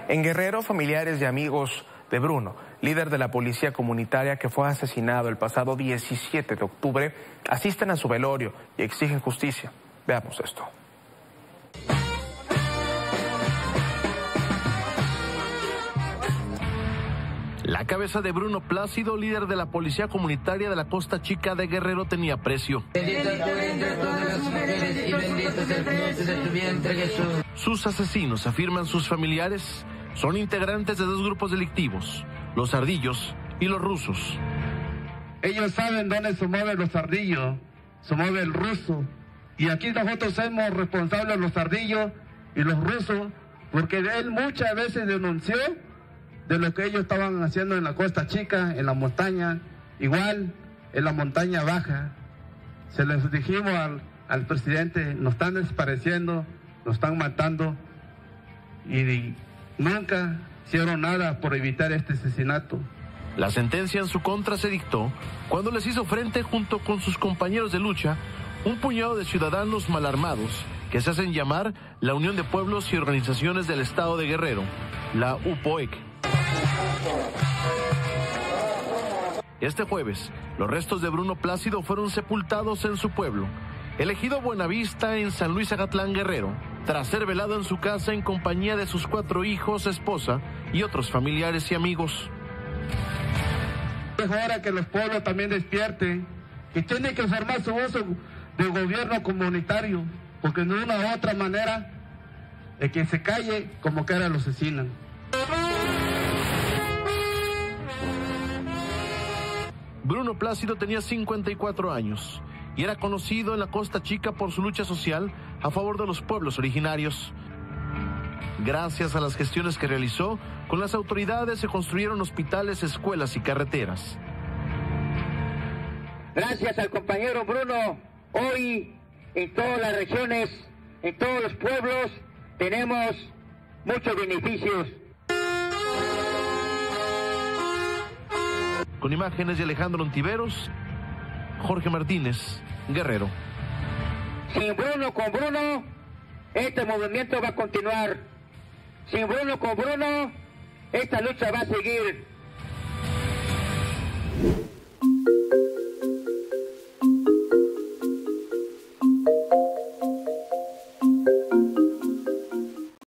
En Guerrero, familiares y amigos de Bruno, líder de la policía comunitaria que fue asesinado el pasado 17 de octubre, asisten a su velorio y exigen justicia. Veamos esto. La cabeza de Bruno Plácido, líder de la policía comunitaria de la Costa Chica de Guerrero, tenía precio. Sus asesinos, afirman sus familiares, son integrantes de dos grupos delictivos, los ardillos y los rusos. Ellos saben dónde se mueven los ardillos, se mueve el ruso. Y aquí nosotros somos responsables los ardillos y los rusos, porque él muchas veces denunció de lo que ellos estaban haciendo en la Costa Chica, en la montaña, igual en la montaña baja. Se les dijimos al presidente, nos están desapareciendo, nos están matando, y nunca hicieron nada por evitar este asesinato. La sentencia en su contra se dictó cuando les hizo frente junto con sus compañeros de lucha un puñado de ciudadanos malarmados que se hacen llamar la Unión de Pueblos y Organizaciones del Estado de Guerrero, la UPOEC. Este jueves, los restos de Bruno Plácido fueron sepultados en su pueblo, elegido Buenavista, en San Luis Agatlán, Guerrero, tras ser velado en su casa en compañía de sus 4 hijos, esposa y otros familiares y amigos. Es hora que los pueblos también despierten, que tienen que formar su uso de gobierno comunitario, porque de una u otra manera, el que se calle, como que ahora lo asesinan. Bruno Plácido tenía 54 años y era conocido en la Costa Chica por su lucha social a favor de los pueblos originarios. Gracias a las gestiones que realizó, con las autoridades se construyeron hospitales, escuelas y carreteras. Gracias al compañero Bruno, hoy en todas las regiones, en todos los pueblos, tenemos muchos beneficios. Con imágenes de Alejandro Ontiveros, Jorge Martínez, Guerrero. Sin Bruno con Bruno, este movimiento va a continuar. Sin Bruno con Bruno, esta lucha va a seguir.